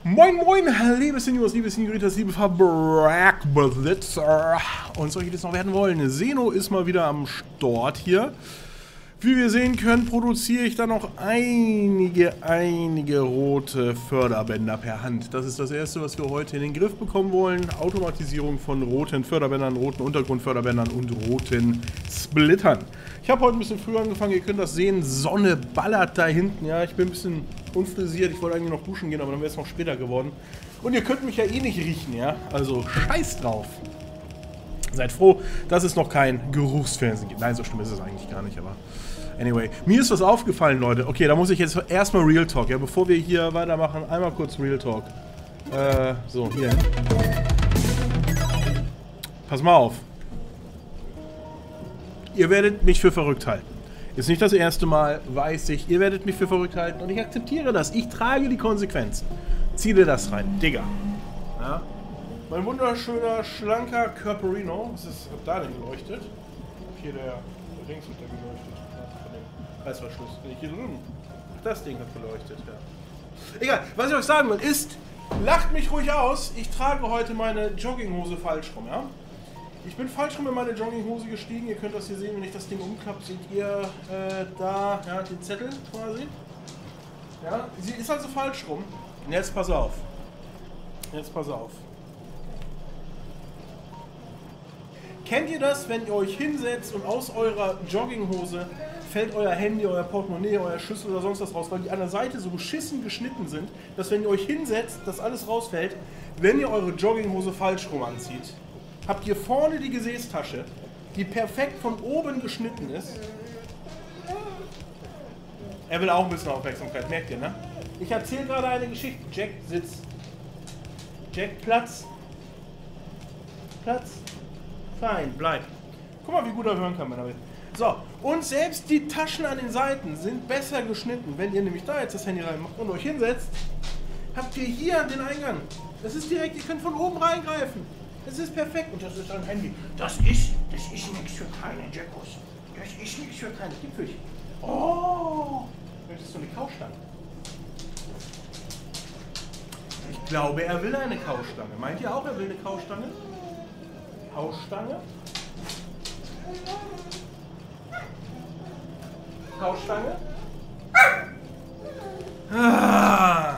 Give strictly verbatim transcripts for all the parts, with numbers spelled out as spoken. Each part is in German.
Moin moin, liebe Seniors, liebe Senioritas, liebe Fabrikbesitzer und solche, die es noch werden wollen. Seno ist mal wieder am Start hier. Wie wir sehen können, produziere ich da noch einige, einige rote Förderbänder per Hand. Das ist das erste, was wir heute in den Griff bekommen wollen. Automatisierung von roten Förderbändern, roten Untergrundförderbändern und roten Splittern. Ich habe heute ein bisschen früher angefangen, ihr könnt das sehen, Sonne ballert da hinten. Ja, ich bin ein bisschen unfrisiert, ich wollte eigentlich noch duschen gehen, aber dann wäre es noch später geworden. Und ihr könnt mich ja eh nicht riechen, ja, also scheiß drauf. Seid froh, dass es noch kein Geruchsfernsehen gibt. Nein, so schlimm ist es eigentlich gar nicht, aber anyway. Mir ist was aufgefallen, Leute. Okay, da muss ich jetzt erstmal Real Talk, ja, bevor wir hier weitermachen, einmal kurz Real Talk. Äh, so, hier hin. Pass mal auf. Ihr werdet mich für verrückt halten. Ist nicht das erste Mal, weiß ich. Ihr werdet mich für verrückt halten und ich akzeptiere das. Ich trage die Konsequenzen. Zieh dir das rein, Digga. Ja? Mein wunderschöner, schlanker Körperino. Was ist da denn geleuchtet? Hier der Rings wird da geleuchtet. Von dem Reißverschluss. Hier drüben. Das Ding hat geleuchtet, ja. Egal, was ich euch sagen will, ist, lacht mich ruhig aus. Ich trage heute meine Jogginghose falsch rum, ja? Ich bin falsch rum in meine Jogginghose gestiegen. Ihr könnt das hier sehen, wenn ich das Ding umklappe, seht ihr äh, da ja, den Zettel quasi. Ja, sie ist also falsch rum. Und jetzt pass auf. Jetzt pass auf. Kennt ihr das, wenn ihr euch hinsetzt und aus eurer Jogginghose fällt euer Handy, euer Portemonnaie, euer Schlüssel oder sonst was raus, weil die an der Seite so beschissen geschnitten sind, dass wenn ihr euch hinsetzt, das alles rausfällt, wenn ihr eure Jogginghose falsch rum anzieht? Habt ihr vorne die Gesäßtasche, die perfekt von oben geschnitten ist. Er will auch ein bisschen Aufmerksamkeit, merkt ihr, ne? Ich erzähle gerade eine Geschichte. Jack, sitz. Jack, Platz. Platz. Fein, bleib. Guck mal, wie gut er hören kann, wenn er will. So, und selbst die Taschen an den Seiten sind besser geschnitten. Wenn ihr nämlich da jetzt das Handy reinmacht und euch hinsetzt, habt ihr hier den Eingang. Das ist direkt, ihr könnt von oben reingreifen. Das ist perfekt. Und das ist ein Handy. Das ist, das ist nichts für kleine Jackos. Das ist nichts für kleine Gipfelchen. Oh! Möchtest du eine Kaustange? Ich glaube, er will eine Kaustange. Meint ihr auch, er will eine Kaustange? Kaustange? Kaustange? Ah!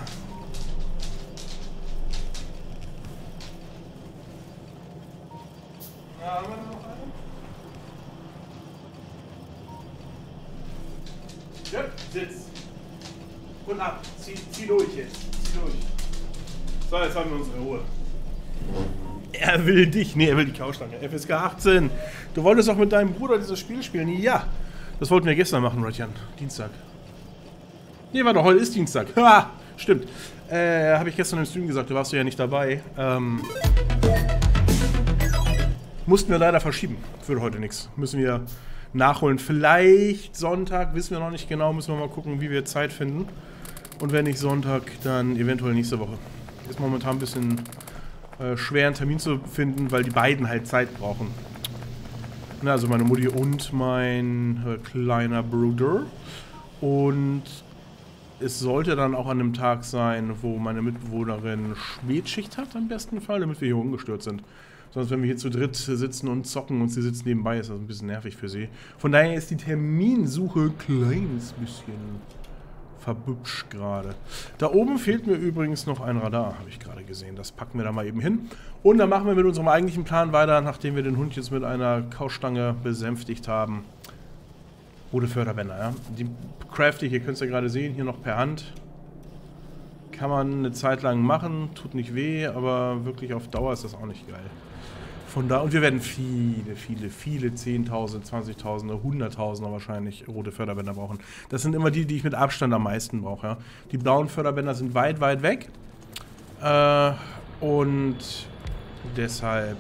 Haben wir noch einen? Ja, sitz. Und ab. Zieh, zieh durch jetzt. Zieh durch. So, jetzt haben wir unsere Ruhe. Er will dich. Nee, er will die Kaustange. F S K achtzehn. Du wolltest auch mit deinem Bruder dieses Spiel spielen. Ja. Das wollten wir gestern machen, Rotjan. Dienstag. Nee, warte, heute ist Dienstag. Ha! Stimmt. Äh, habe ich gestern im Stream gesagt. Du warst ja nicht dabei. Ähm... Mussten wir leider verschieben. Für heute nichts. Müssen wir nachholen. Vielleicht Sonntag, wissen wir noch nicht genau. Müssen wir mal gucken, wie wir Zeit finden. Und wenn nicht Sonntag, dann eventuell nächste Woche. Ist momentan ein bisschen äh, schwer, einen Termin zu finden, weil die beiden halt Zeit brauchen. Na, also meine Mutti und mein äh, kleiner Bruder. Und es sollte dann auch an einem Tag sein, wo meine Mitbewohnerin Spätschicht hat, am besten Fall, damit wir hier ungestört sind. Sonst, wenn wir hier zu dritt sitzen und zocken und sie sitzt nebenbei, ist das ein bisschen nervig für sie. Von daher ist die Terminsuche ein kleines bisschen verbübscht gerade. Da oben fehlt mir übrigens noch ein Radar, habe ich gerade gesehen. Das packen wir da mal eben hin. Und dann machen wir mit unserem eigentlichen Plan weiter, nachdem wir den Hund jetzt mit einer Kaustange besänftigt haben. Rote Förderbänder, ja. Die crafte ich, ihr könnt es ja gerade sehen, hier noch per Hand. Kann man eine Zeit lang machen, tut nicht weh, aber wirklich auf Dauer ist das auch nicht geil. Von da, und wir werden viele, viele, viele Zehntausende, Zwanzigtausende, Hunderttausende wahrscheinlich rote Förderbänder brauchen. Das sind immer die, die ich mit Abstand am meisten brauche. Ja. Die blauen Förderbänder sind weit, weit weg. Äh, und deshalb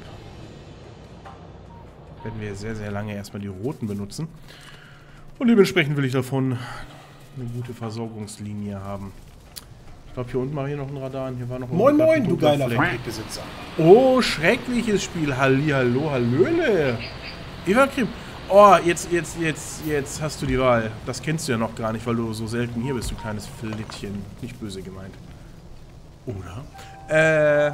werden wir sehr, sehr lange erstmal die roten benutzen. Und dementsprechend will ich davon eine gute Versorgungslinie haben. Ich glaube, hier unten mache ich noch ein Radar. Hier war noch ein Moin Moin, du geiler Fabrikbesitzer. Oh, schreckliches Spiel. Hallihallo, hallöle. Eva-Krim. Oh, jetzt, jetzt, jetzt, jetzt hast du die Wahl. Das kennst du ja noch gar nicht, weil du so selten hier bist, du kleines Flittchen. Nicht böse gemeint. Oder? Äh,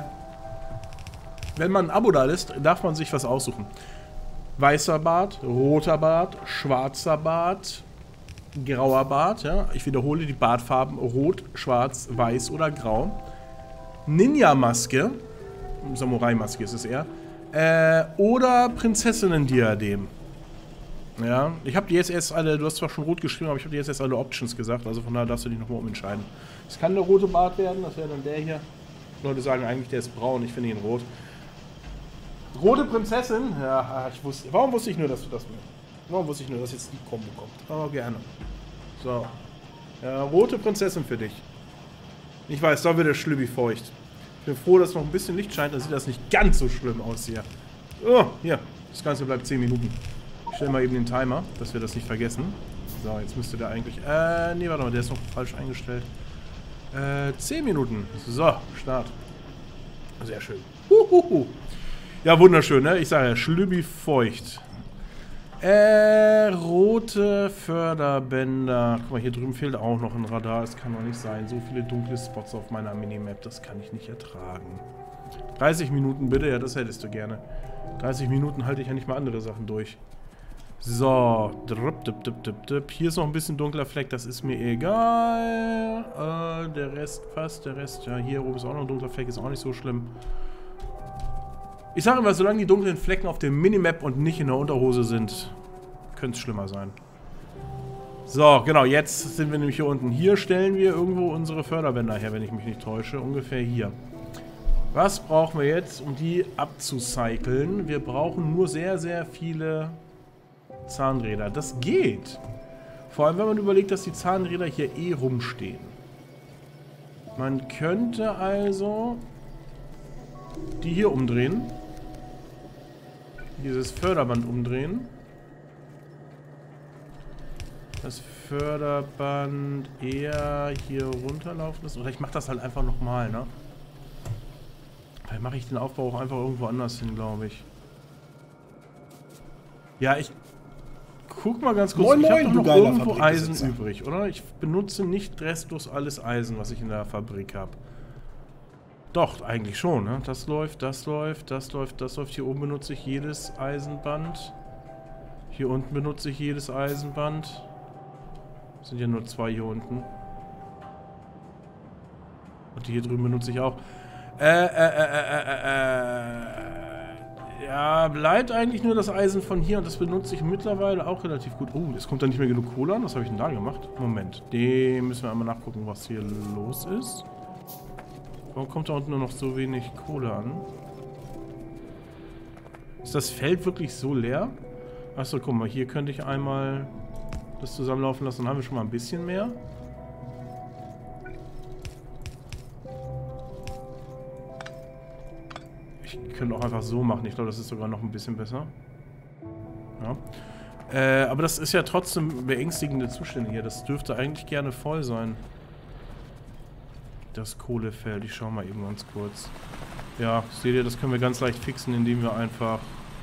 wenn man ein Abo da lässt, darf man sich was aussuchen. Weißer Bart, roter Bart, schwarzer Bart, grauer Bart. Ja? Ich wiederhole die Bartfarben rot, schwarz, weiß oder grau. Ninja-Maske, Samurai-Maske ist es eher, äh, oder Prinzessinnen-Diadem. Ja, ich habe die jetzt erst alle, du hast zwar schon rot geschrieben, aber ich habe dir jetzt erst alle Options gesagt, also von daher darfst du dich nochmal umentscheiden. Es kann der rote Bart werden, das wäre dann der hier. Leute sagen eigentlich, der ist braun, ich finde ihn rot. Rote Prinzessin? Ja, ich wusste, warum wusste ich nur, dass du das willst? Warum wusste ich nur, dass jetzt die Kombo kommt? Oh, gerne. So. Ja, rote Prinzessin für dich. Ich weiß, da wird der Schlübbi feucht. Ich bin froh, dass noch ein bisschen Licht scheint, dann sieht das nicht ganz so schlimm aus hier. Oh, hier. Das Ganze bleibt zehn Minuten. Ich stelle mal eben den Timer, dass wir das nicht vergessen. So, jetzt müsste der eigentlich... Äh, nee, warte mal, der ist noch falsch eingestellt. Äh, zehn Minuten. So, Start. Sehr schön. Huhuhu. Ja, wunderschön, ne? Ich sage ja, Schlübbi feucht. Äh, rote Förderbänder. Guck mal, hier drüben fehlt auch noch ein Radar. Das kann doch nicht sein. So viele dunkle Spots auf meiner Minimap, das kann ich nicht ertragen. dreißig Minuten bitte, ja, das hättest du gerne. dreißig Minuten halte ich ja nicht mal andere Sachen durch. So, drup, dup, dup, dup, dup. Hier ist noch ein bisschen dunkler Fleck, das ist mir egal. Äh, der Rest passt, der Rest, ja, hier oben ist auch noch ein dunkler Fleck, ist auch nicht so schlimm. Ich sage immer, solange die dunklen Flecken auf der Minimap und nicht in der Unterhose sind, könnte es schlimmer sein. So, genau, jetzt sind wir nämlich hier unten. Hier stellen wir irgendwo unsere Förderbänder her, wenn ich mich nicht täusche. Ungefähr hier. Was brauchen wir jetzt, um die abzucyceln? Wir brauchen nur sehr, sehr viele Zahnräder. Das geht. Vor allem, wenn man überlegt, dass die Zahnräder hier eh rumstehen. Man könnte also die hier umdrehen. Dieses Förderband umdrehen. Das Förderband eher hier runterlaufen lassen. Oder ich mache das halt einfach nochmal, ne? Vielleicht mache ich den Aufbau auch einfach irgendwo anders hin, glaube ich. Ja, ich guck mal ganz kurz. Moin, ich habe moin, doch noch irgendwo Eisen Fabrikbesitzer. übrig, oder? Ich benutze nicht restlos alles Eisen, was ich in der Fabrik habe. Doch, eigentlich schon, ne? Das läuft, das läuft, das läuft, das läuft. Hier oben benutze ich jedes Eisenband. Hier unten benutze ich jedes Eisenband. Das sind ja nur zwei hier unten. Und die hier drüben benutze ich auch. Äh, äh, äh, äh, äh, äh. Ja, bleibt eigentlich nur das Eisen von hier und das benutze ich mittlerweile auch relativ gut. Oh, es kommt da nicht mehr genug Kohle an. Was habe ich denn da gemacht? Moment, dem müssen wir einmal nachgucken, was hier los ist. Warum kommt da unten nur noch so wenig Kohle an? Ist das Feld wirklich so leer? Achso, guck mal, hier könnte ich einmal das zusammenlaufen lassen. Dann haben wir schon mal ein bisschen mehr. Ich könnte auch einfach so machen. Ich glaube, das ist sogar noch ein bisschen besser. Ja. Äh, aber das ist ja trotzdem beängstigende Zustände hier. Das dürfte eigentlich gerne voll sein. Das Kohlefeld. Ich schau mal eben ganz kurz. Ja, seht ihr, das können wir ganz leicht fixen, indem wir einfach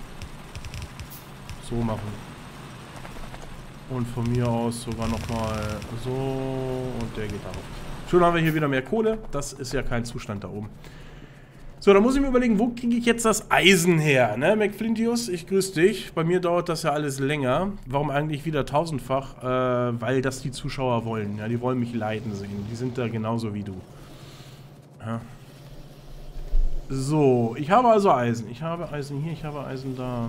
so machen. Und von mir aus sogar nochmal so und der geht darauf. Schon haben wir hier wieder mehr Kohle. Das ist ja kein Zustand da oben. So, da muss ich mir überlegen, wo kriege ich jetzt das Eisen her? Ne, McFlintius, ich grüße dich. Bei mir dauert das ja alles länger. Warum eigentlich wieder tausendfach? Äh, weil das die Zuschauer wollen. Ja, die wollen mich leiden sehen. Die sind da genauso wie du. Ja. So, ich habe also Eisen. Ich habe Eisen hier, ich habe Eisen da.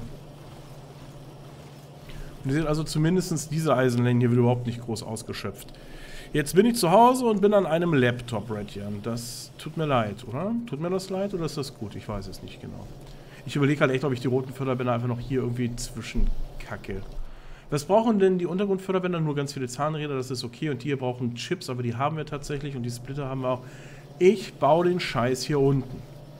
Und ihr seht also zumindest diese Eisenlängen hier wird überhaupt nicht groß ausgeschöpft. Jetzt bin ich zu Hause und bin an einem Laptop, Redjan. Das tut mir leid, oder? Tut mir das leid oder ist das gut? Ich weiß es nicht genau. Ich überlege halt echt, ob ich die roten Förderbänder einfach noch hier irgendwie zwischenkacke. Was brauchen denn die Untergrundförderbänder? Nur ganz viele Zahnräder, das ist okay. Und die hier brauchen Chips, aber die haben wir tatsächlich. Und die Splitter haben wir auch. Ich baue den Scheiß hier unten.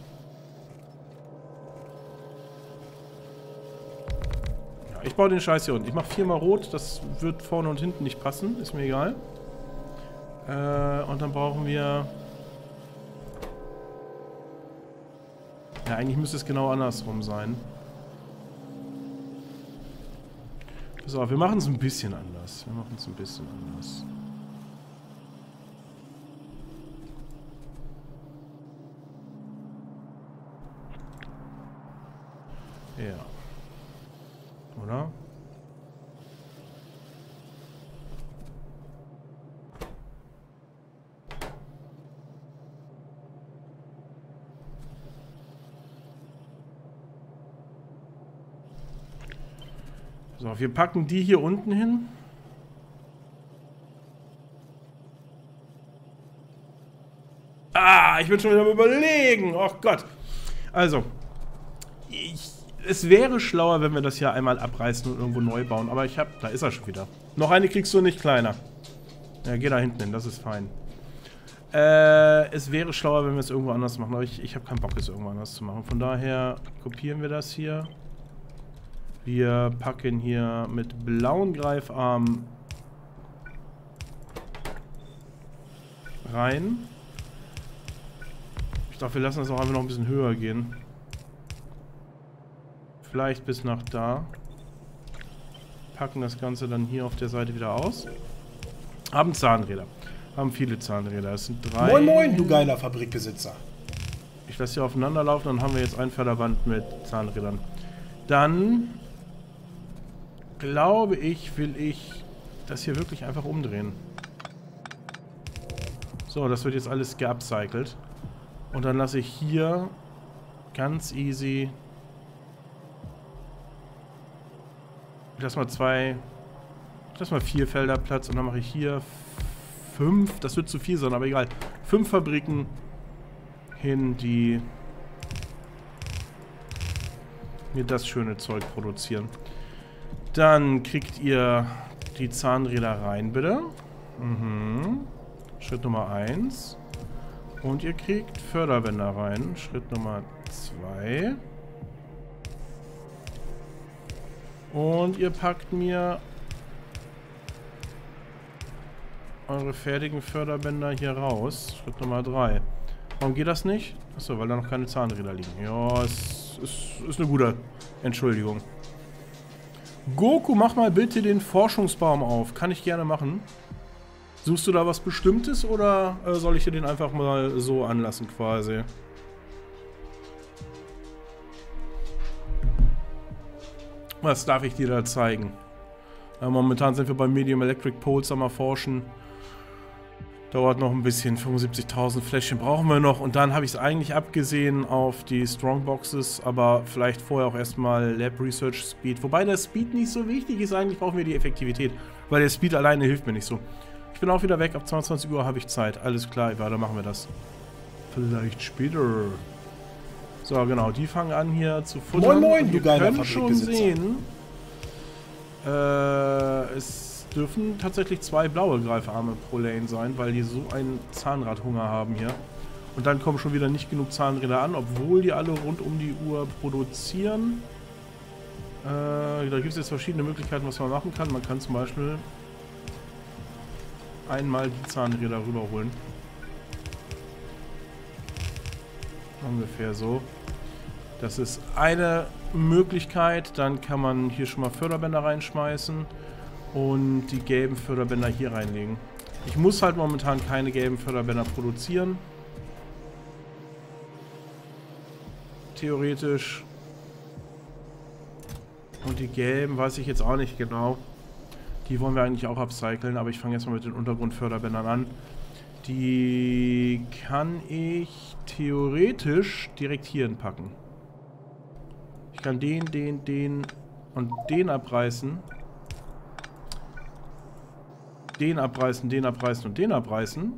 Ja, ich baue den Scheiß hier unten. Ich mache viermal rot. Das wird vorne und hinten nicht passen. Ist mir egal. Äh, und dann brauchen wir... Ja, eigentlich müsste es genau andersrum sein. Pass auf, wir machen es ein bisschen anders. Wir machen es ein bisschen anders. Wir machen es ein bisschen anders. Ja. Oder? So, wir packen die hier unten hin. Ah, ich bin schon wieder am Überlegen. Oh Gott. Also, ich, es wäre schlauer, wenn wir das hier einmal abreißen und irgendwo neu bauen. Aber ich hab, da ist er schon wieder. Noch eine kriegst du nicht, Kleiner. Ja, geh da hinten hin, das ist fein. Äh, es wäre schlauer, wenn wir es irgendwo anders machen. Aber ich, ich habe keinen Bock, es irgendwo anders zu machen. Von daher kopieren wir das hier. Wir packen hier mit blauen Greifarmen rein. Ich glaube, wir lassen das auch einfach noch ein bisschen höher gehen. Vielleicht bis nach da. Packen das Ganze dann hier auf der Seite wieder aus. Haben Zahnräder. Haben viele Zahnräder. Es sind drei. Moin moin, du geiler Fabrikbesitzer. Ich lasse hier aufeinander laufen, dann haben wir jetzt ein Förderband mit Zahnrädern. Dann glaube ich, will ich das hier wirklich einfach umdrehen. So, das wird jetzt alles geupcycelt. Und dann lasse ich hier ganz easy. Ich lasse mal zwei. Ich lasse mal vier Felder Platz und dann mache ich hier fünf. Das wird zu viel sein, aber egal. Fünf Fabriken hin, die mir das schöne Zeug produzieren. Dann kriegt ihr die Zahnräder rein, bitte. Mhm. Schritt Nummer eins. Und ihr kriegt Förderbänder rein. Schritt Nummer zwei. Und ihr packt mir eure fertigen Förderbänder hier raus. Schritt Nummer drei. Warum geht das nicht? Achso, weil da noch keine Zahnräder liegen. Ja, es ist, ist eine gute Entschuldigung. Goku, mach mal bitte den Forschungsbaum auf. Kann ich gerne machen. Suchst du da was Bestimmtes oder äh, soll ich dir den einfach mal so anlassen quasi? Was darf ich dir da zeigen? Äh, momentan sind wir beim Medium Electric Pulse am Erforschen. Dauert noch ein bisschen. fünfundsiebzigtausend Fläschchen brauchen wir noch. Und dann habe ich es eigentlich abgesehen auf die Strongboxes. Aber vielleicht vorher auch erstmal Lab Research Speed. Wobei der Speed nicht so wichtig ist. Eigentlich brauchen wir die Effektivität. Weil der Speed alleine hilft mir nicht so. Ich bin auch wieder weg. Ab zweiundzwanzig Uhr habe ich Zeit. Alles klar, ja, dann machen wir das. Vielleicht später. So, genau. Die fangen an hier zu futtern. Moin, moin, und du geiler können schon Fabrikbesitzer. sehen, äh, es dürfen tatsächlich zwei blaue Greifarme pro Lane sein, weil die so einen Zahnradhunger haben hier. Und dann kommen schon wieder nicht genug Zahnräder an, obwohl die alle rund um die Uhr produzieren. Äh, da gibt es jetzt verschiedene Möglichkeiten, was man machen kann. Man kann zum Beispiel einmal die Zahnräder rüberholen. Ungefähr so. Das ist eine Möglichkeit. Dann kann man hier schon mal Förderbänder reinschmeißen und die gelben Förderbänder hier reinlegen. Ich muss halt momentan keine gelben Förderbänder produzieren. Theoretisch. Und die gelben weiß ich jetzt auch nicht genau. Die wollen wir eigentlich auch upcyclen, aber ich fange jetzt mal mit den Untergrundförderbändern an. Die kann ich theoretisch direkt hier hinpacken. Ich kann den, den, den und den abreißen. Den abreißen, den abreißen und den abreißen.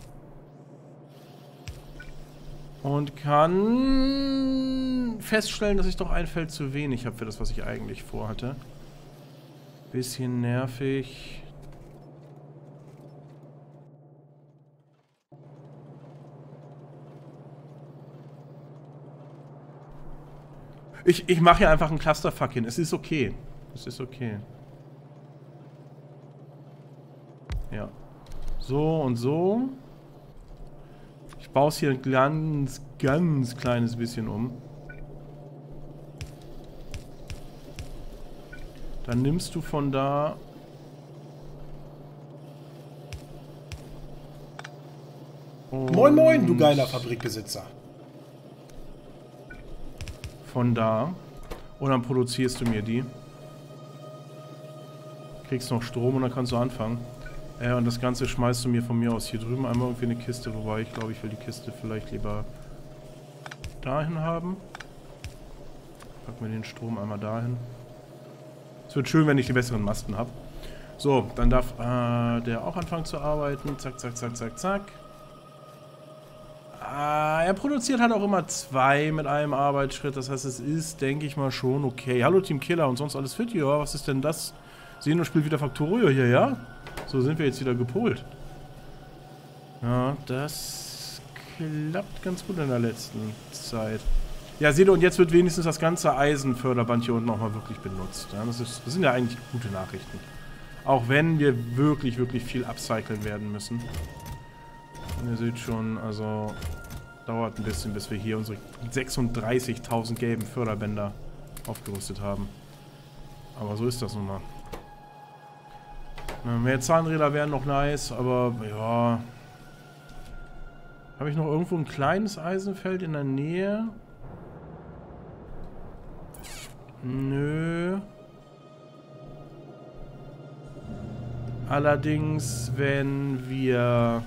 Und kann feststellen, dass ich doch ein Feld zu wenig habe für das, was ich eigentlich vorhatte. Bisschen nervig. Ich, ich mache hier einfach einen Clusterfuck hin. Es ist okay. Es ist okay. Ja. So und so. Ich baue es hier ein ganz, ganz kleines bisschen um. Dann nimmst du von da... Moin moin, du geiler Fabrikbesitzer. Von da. Und dann produzierst du mir die. Kriegst noch Strom und dann kannst du anfangen. Äh, und das Ganze schmeißt du mir von mir aus hier drüben einmal irgendwie eine Kiste, wobei ich glaube, ich will die Kiste vielleicht lieber dahin haben. Pack mir den Strom einmal dahin. Es wird schön, wenn ich die besseren Masten habe. So, dann darf äh, der auch anfangen zu arbeiten. Zack, zack, zack, zack, zack. Äh, er produziert halt auch immer zwei mit einem Arbeitsschritt. Das heißt, es ist, denke ich mal, schon okay. Hallo Team Killer und sonst alles fit? Ja, was ist denn das? Seno spielt wieder Factorio hier, ja? So sind wir jetzt wieder gepolt. Ja, das klappt ganz gut in der letzten Zeit. Ja, seht ihr, und jetzt wird wenigstens das ganze Eisenförderband hier unten auch mal wirklich benutzt. Ja, das, ist, das sind ja eigentlich gute Nachrichten. Auch wenn wir wirklich, wirklich viel upcyclen werden müssen. Und ihr seht schon, also dauert ein bisschen, bis wir hier unsere sechsunddreißigtausend gelben Förderbänder aufgerüstet haben. Aber so ist das nun mal. Na, mehr Zahnräder wären noch nice, aber ja. Habe ich noch irgendwo ein kleines Eisenfeld in der Nähe? Nö. Allerdings, wenn wir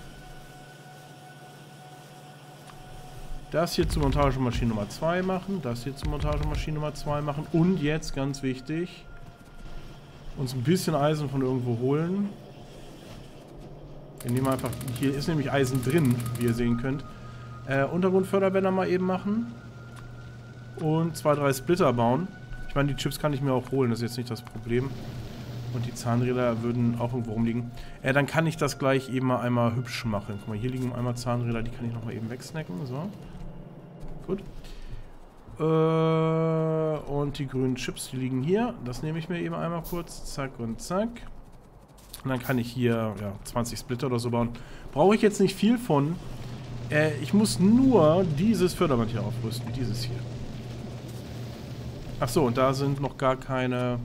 das hier zur Montagemaschine Nummer zwei machen, das hier zur Montagemaschine Nummer zwei machen und jetzt, ganz wichtig, uns ein bisschen Eisen von irgendwo holen. Wir nehmen einfach, hier ist nämlich Eisen drin, wie ihr sehen könnt. Äh, Untergrundförderbänder mal eben machen. Und zwei, drei Splitter bauen. Ich meine, die Chips kann ich mir auch holen, das ist jetzt nicht das Problem. Und die Zahnräder würden auch irgendwo rumliegen. Äh, dann kann ich das gleich eben mal einmal hübsch machen. Guck mal, hier liegen einmal Zahnräder, die kann ich nochmal eben wegsnacken. So. Gut. Äh, und die grünen Chips, die liegen hier. Das nehme ich mir eben einmal kurz. Zack und zack. Und dann kann ich hier ja, zwanzig Splitter oder so bauen. Brauche ich jetzt nicht viel von. Äh, ich muss nur dieses Förderband hier aufrüsten. Dieses hier. Achso, und da sind noch gar keine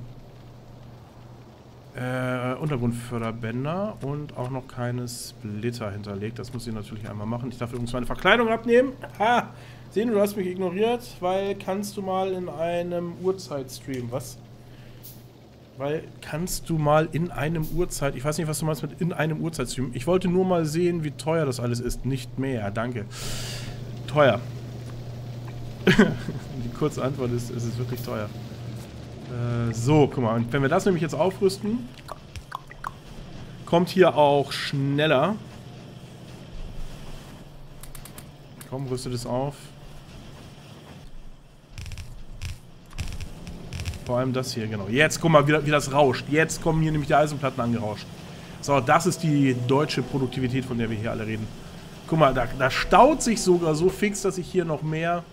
äh, Untergrundförderbänder und auch noch keine Splitter hinterlegt. Das muss ich natürlich einmal machen. Ich darf übrigens meine Verkleidung abnehmen. Ha! Sehen, du hast mich ignoriert, weil kannst du mal in einem Uhrzeitstream, was? Weil kannst du mal in einem Uhrzeit, ich weiß nicht, was du meinst mit in einem Uhrzeitstream. Ich wollte nur mal sehen, wie teuer das alles ist. Nicht mehr, danke. Teuer. Die kurze Antwort ist, es ist wirklich teuer. Äh, so, guck mal, und wenn wir das nämlich jetzt aufrüsten, kommt hier auch schneller. Komm, rüstet es auf. Vor allem das hier, genau. Jetzt, guck mal, wie, wie das rauscht. Jetzt kommen hier nämlich die Eisenplatten angerauscht. So, das ist die deutsche Produktivität, von der wir hier alle reden. Guck mal, da, da staut sich sogar so fix, dass ich hier noch mehr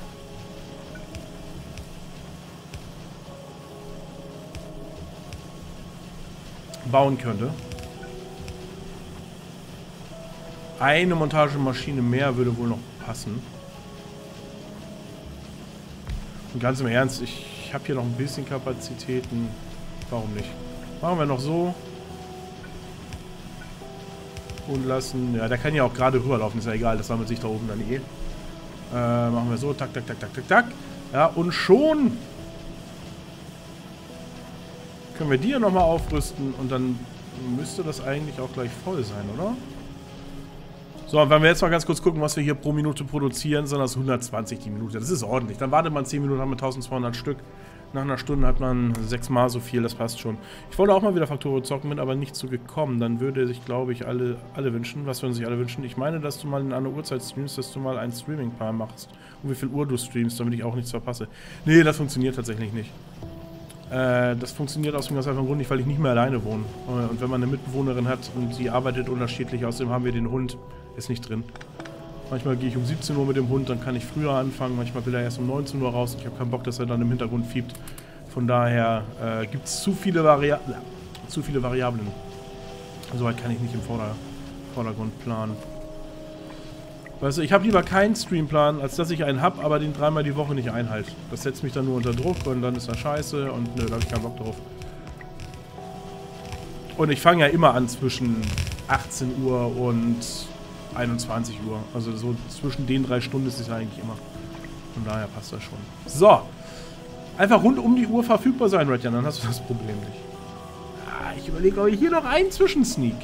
bauen könnte. Eine Montagemaschine mehr würde wohl noch passen. Und ganz im Ernst, ich Ich habe hier noch ein bisschen Kapazitäten. Warum nicht? Machen wir noch so. Und lassen... Ja, der kann ja auch gerade rüberlaufen. Ist ja egal, das sammelt sich da oben dann eh. Äh, machen wir so. Tak, tak, tak, tak, tak, tak. Ja, und schon können wir die ja nochmal aufrüsten. Und dann müsste das eigentlich auch gleich voll sein, oder? So, und wenn wir jetzt mal ganz kurz gucken, was wir hier pro Minute produzieren, sind das hundertzwanzig die Minute. Das ist ordentlich. Dann wartet man zehn Minuten, haben wir eintausendzweihundert Stück. Nach einer Stunde hat man sechsmal so viel, das passt schon. Ich wollte auch mal wieder Factorio zocken, bin aber nicht so gekommen. Dann würde sich, glaube ich, alle, alle wünschen. Was würden sich alle wünschen? Ich meine, dass du mal in einer Uhrzeit streamst, dass du mal einen Streaming-Plan machst. Und wie viel Uhr du streamst, damit ich auch nichts verpasse. Nee, das funktioniert tatsächlich nicht. Äh, das funktioniert aus dem ganz einfachen Grund nicht, weil ich nicht mehr alleine wohne. Und wenn man eine Mitbewohnerin hat und die arbeitet unterschiedlich, außerdem haben wir den Hund, ist nicht drin. Manchmal gehe ich um siebzehn Uhr mit dem Hund, dann kann ich früher anfangen. Manchmal will er erst um neunzehn Uhr raus. Ich habe keinen Bock, dass er dann im Hintergrund fiebt. Von daher äh, gibt es zu viele Variablen. Zu viele Variablen. Soweit kann ich nicht im Vorder Vordergrund planen. Weißt du, ich habe lieber keinen Streamplan, als dass ich einen habe, aber den dreimal die Woche nicht einhalte. Das setzt mich dann nur unter Druck und dann ist das scheiße und nö, da habe ich keinen Bock drauf. Und ich fange ja immer an zwischen achtzehn Uhr und einundzwanzig Uhr. Also so zwischen den drei Stunden ist es ja eigentlich immer. Von daher passt das schon. So. einfach rund um die Uhr verfügbar sein, Redjan, dann hast du das Problem nicht. Ah, ich überlege, ob ich hier noch einen Zwischensneak.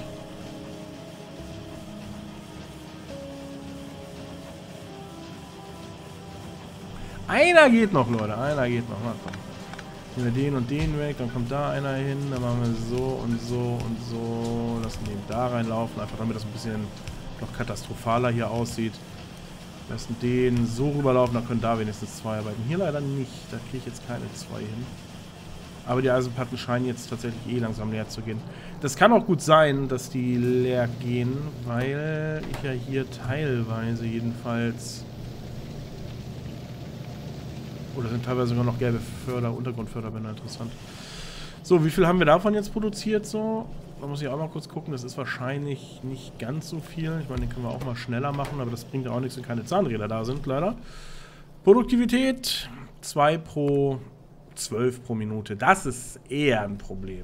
Einer geht noch, Leute. Einer geht noch. Na, komm. Nehmen wir den und den weg, dann kommt da einer hin, dann machen wir so und so und so. Lassen den da reinlaufen, einfach damit das ein bisschen noch katastrophaler hier aussieht. Lassen den so rüberlaufen, dann können da wenigstens zwei arbeiten. Hier leider nicht, da kriege ich jetzt keine zwei hin. Aber die Eisenplatten scheinen jetzt tatsächlich eh langsam leer zu gehen. Das kann auch gut sein, dass die leer gehen, weil ich ja hier teilweise jedenfalls... Oder sind teilweise sogar noch gelbe Förder, Untergrundförderbänder, interessant. So, wie viel haben wir davon jetzt produziert so? Da muss ich auch mal kurz gucken, das ist wahrscheinlich nicht ganz so viel. Ich meine, den können wir auch mal schneller machen, aber das bringt ja auch nichts, wenn keine Zahnräder da sind, leider. Produktivität, zwei pro zwölf pro Minute. Das ist eher ein Problem.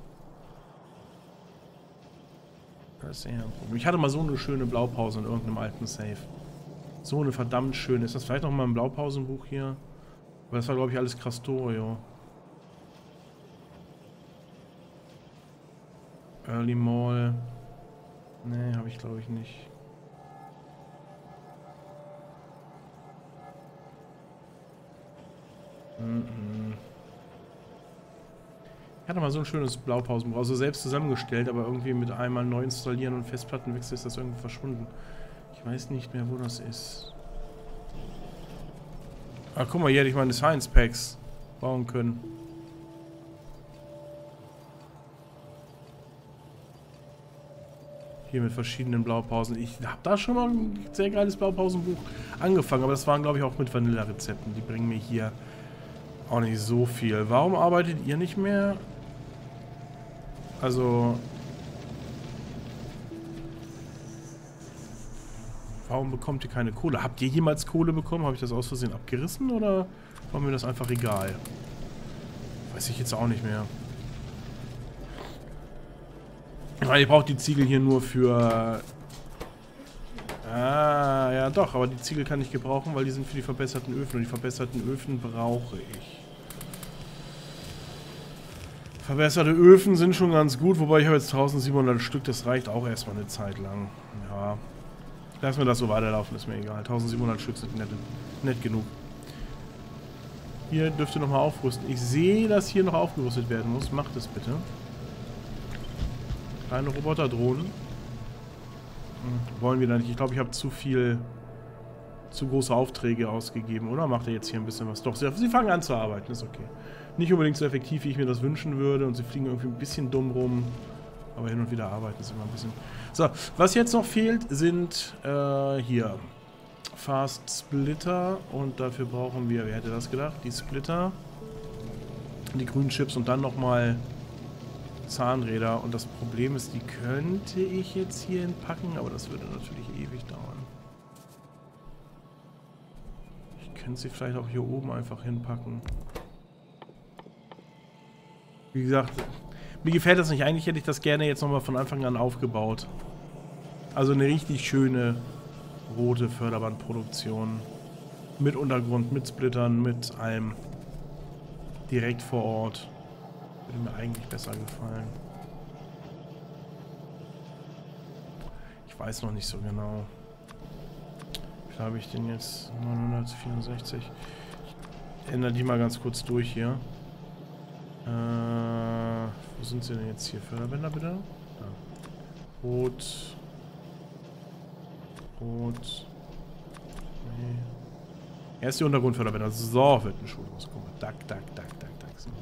Das ist eher ein Problem. Ich hatte mal so eine schöne Blaupause in irgendeinem alten Safe. So eine verdammt schöne. Ist das vielleicht noch mal ein Blaupausenbuch hier? Aber das war, glaube ich, alles Krastorio. Early Mall. Nee, habe ich, glaube ich, nicht. Mm-mm. Ich hatte mal so ein schönes Blaupausenbuch, also selbst zusammengestellt, aber irgendwie mit einmal neu installieren und Festplattenwechsel ist das irgendwie verschwunden. Ich weiß nicht mehr, wo das ist. Ah, guck mal, hier hätte ich meine Science Packs bauen können. Hier mit verschiedenen Blaupausen. Ich habe da schon mal ein sehr geiles Blaupausenbuch angefangen, aber das waren, glaube ich, auch mit Vanilla-Rezepten. Die bringen mir hier auch nicht so viel. Warum arbeitet ihr nicht mehr? Also... Warum bekommt ihr keine Kohle? Habt ihr jemals Kohle bekommen? Habe ich das aus Versehen abgerissen oder war mir das einfach egal? Weiß ich jetzt auch nicht mehr. Ich meine, ich brauche die Ziegel hier nur für... Ah, ja doch, aber die Ziegel kann ich gebrauchen, weil die sind für die verbesserten Öfen und die verbesserten Öfen brauche ich. Verbesserte Öfen sind schon ganz gut, wobei ich habe jetzt eintausendsiebenhundert Stück, das reicht auch erstmal eine Zeit lang. Ja. Lassen wir das so weiterlaufen, ist mir egal. eintausendsiebenhundert Stück sind nett, nett genug. Hier dürft ihr nochmal aufrüsten. Ich sehe, dass hier noch aufgerüstet werden muss. Macht es bitte. Kleine Roboterdrohnen. Hm, wollen wir da nicht. Ich glaube, ich habe zu viel... zu große Aufträge ausgegeben, oder? Macht er jetzt hier ein bisschen was? Doch, sie, sie fangen an zu arbeiten, ist okay. Nicht unbedingt so effektiv, wie ich mir das wünschen würde. Und sie fliegen irgendwie ein bisschen dumm rum. Aber hin und wieder arbeiten sie immer ein bisschen. So, was jetzt noch fehlt, sind äh, hier Fast Splitter. Und dafür brauchen wir, wer hätte das gedacht? Die Splitter, die grünen Chips und dann nochmal Zahnräder. Und das Problem ist, die könnte ich jetzt hier hinpacken, aber das würde natürlich ewig dauern. Ich könnte sie vielleicht auch hier oben einfach hinpacken. Wie gesagt... Mir gefällt das nicht. Eigentlich hätte ich das gerne jetzt nochmal von Anfang an aufgebaut. Also eine richtig schöne rote Förderbandproduktion. Mit Untergrund, mit Splittern, mit allem. Direkt vor Ort. Würde mir eigentlich besser gefallen. Ich weiß noch nicht so genau. Wie viel habe ich denn jetzt? neunhundertvierundsechzig. Ich ändere die mal ganz kurz durch hier. Äh, wo sind sie denn jetzt hier? Förderbänder bitte? Ja. Rot. Rot. Nee. Erst die Untergrundförderbänder. So, wird eine Schule rauskommen. Dack, dack, dack, dack, dack. So.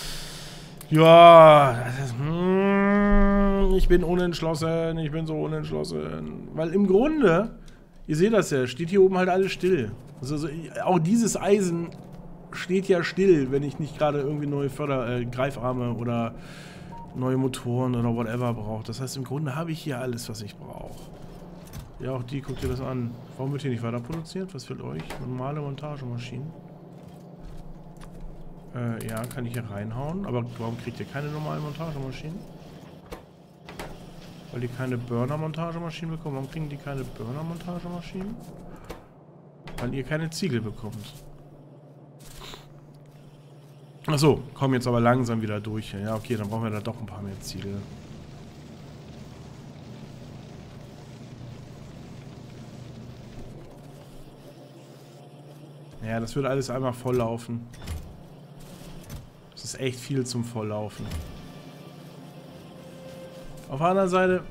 Ja, das ist, hmm, ich bin unentschlossen. Ich bin so unentschlossen. Weil im Grunde, ihr seht das ja, steht hier oben halt alles still. Also, also auch dieses Eisen steht ja still, wenn ich nicht gerade irgendwie neue Förder-, äh, Greifarme oder neue Motoren oder whatever brauche. Das heißt, im Grunde habe ich hier alles, was ich brauche. Ja, auch die, guckt ihr das an. Warum wird hier nicht weiter produziert? Was fehlt euch? Normale Montagemaschinen. Äh, ja, kann ich hier reinhauen. Aber warum kriegt ihr keine normalen Montagemaschinen? Weil die keine Burner-Montagemaschinen bekommen. Warum kriegen die keine Burner-Montagemaschinen? Weil ihr keine Ziegel bekommt. Achso, kommen jetzt aber langsam wieder durch. Ja, okay, dann brauchen wir da doch ein paar mehr Ziegel. Ja, das wird alles einmal volllaufen. Das ist echt viel zum Volllaufen. Auf der anderen Seite...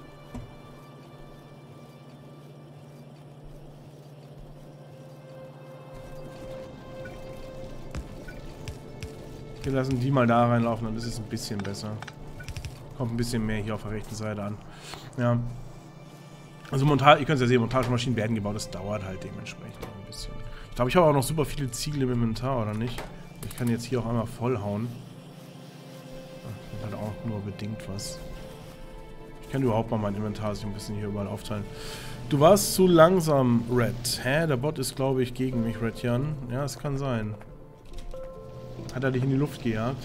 Wir lassen die mal da reinlaufen, dann ist es ein bisschen besser. Kommt ein bisschen mehr hier auf der rechten Seite an. Ja. Also Montage, ihr könnt es ja sehen, Montagemaschinen werden gebaut, das dauert halt dementsprechend noch ein bisschen. Ich glaube, ich habe auch noch super viele Ziegel im Inventar, oder nicht? Ich kann jetzt hier auch einmal vollhauen. Das hat auch nur bedingt was. Ich kann überhaupt mal mein Inventar sich ein bisschen hier überall aufteilen. Du warst zu langsam, Red. Hä? Der Bot ist, glaube ich, gegen mich, Red Jan. Ja, es kann sein. Hat er dich in die Luft gejagt?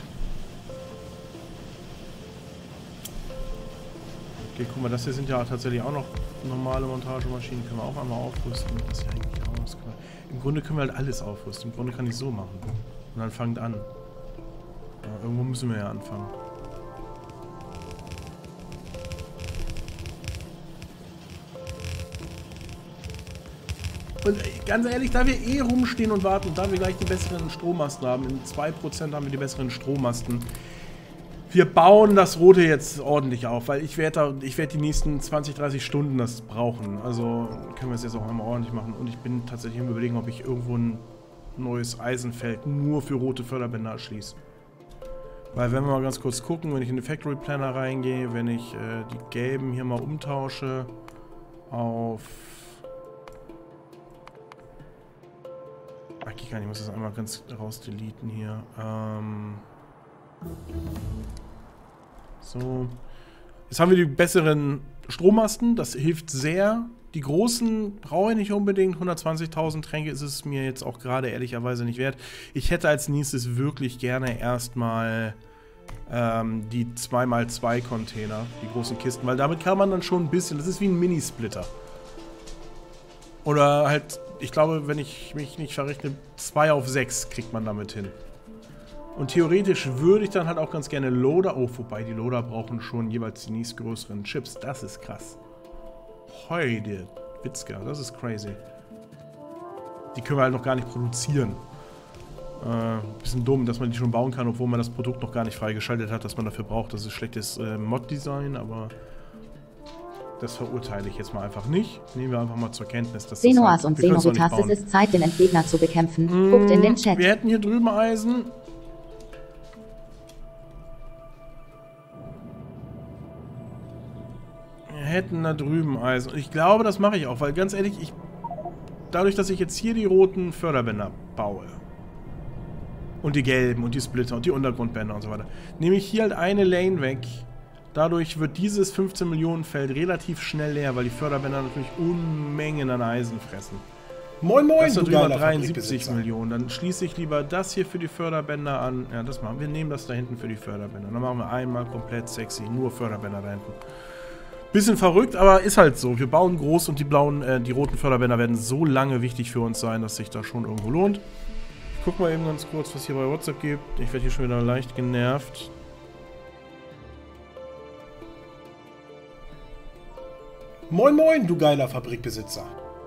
Okay, guck mal, das hier sind ja tatsächlich auch noch normale Montagemaschinen. Können wir auch einmal aufrüsten. Das ist ja eigentlich auch was klar. Im Grunde können wir halt alles aufrüsten. Im Grunde kann ich so machen. Und dann fangt an. Ja, irgendwo müssen wir ja anfangen. Und ganz ehrlich, da wir eh rumstehen und warten, da wir gleich die besseren Strommasten haben, in zwei Prozent haben wir die besseren Strommasten. Wir bauen das Rote jetzt ordentlich auf, weil ich werde ich werd die nächsten zwanzig, dreißig Stunden das brauchen. Also können wir es jetzt auch einmal ordentlich machen. Und ich bin tatsächlich im Überlegen, ob ich irgendwo ein neues Eisenfeld nur für rote Förderbänder erschließe. Weil wenn wir mal ganz kurz gucken, wenn ich in den Factory Planner reingehe, wenn ich äh, die gelben hier mal umtausche auf... Ach, ich kann, ich muss das einmal ganz raus deleten hier. Ähm so. Jetzt haben wir die besseren Strommasten. Das hilft sehr. Die großen brauche ich nicht unbedingt. hundertzwanzigtausend Tränke ist es mir jetzt auch gerade ehrlicherweise nicht wert. Ich hätte als nächstes wirklich gerne erstmal ähm, die zwei mal zwei Container, die großen Kisten, weil damit kann man dann schon ein bisschen, das ist wie ein Mini-Splitter. Oder halt, ich glaube, wenn ich mich nicht verrechne, zwei auf sechs kriegt man damit hin. Und theoretisch würde ich dann halt auch ganz gerne Loader, oh, wobei die Loader brauchen schon jeweils die nächstgrößeren Chips, das ist krass. Heute, Witzka, das ist crazy. Die können wir halt noch gar nicht produzieren. Äh, bisschen dumm, dass man die schon bauen kann, obwohl man das Produkt noch gar nicht freigeschaltet hat, das man dafür braucht. Das ist schlechtes äh, Mod-Design, aber das verurteile ich jetzt mal einfach nicht. Nehmen wir einfach mal zur Kenntnis, dass das Senoas halt, und Senoritas, es ist Zeit, den Entgegner zu bekämpfen. Mm, Guckt in den Chat. Wir hätten hier drüben Eisen. Wir hätten da drüben Eisen. Und ich glaube, das mache ich auch, weil ganz ehrlich, ich dadurch, dass ich jetzt hier die roten Förderbänder baue und die gelben und die Splitter und die Untergrundbänder und so weiter, nehme ich hier halt eine Lane weg. Dadurch wird dieses fünfzehn Millionen Feld relativ schnell leer, weil die Förderbänder natürlich Unmengen an Eisen fressen. Moin moin, das sind du über geiler dreiundsiebzig Millionen. Dann schließe ich lieber das hier für die Förderbänder an. Ja, das machen wir. Nehmen das da hinten für die Förderbänder. Dann machen wir einmal komplett sexy. Nur Förderbänder da hinten. Bisschen verrückt, aber ist halt so. Wir bauen groß und die blauen, äh, die roten Förderbänder werden so lange wichtig für uns sein, dass sich das schon irgendwo lohnt. Ich guck mal eben ganz kurz, was hier bei WhatsApp gibt. Ich werde hier schon wieder leicht genervt. Moin moin, du geiler Fabrikbesitzer.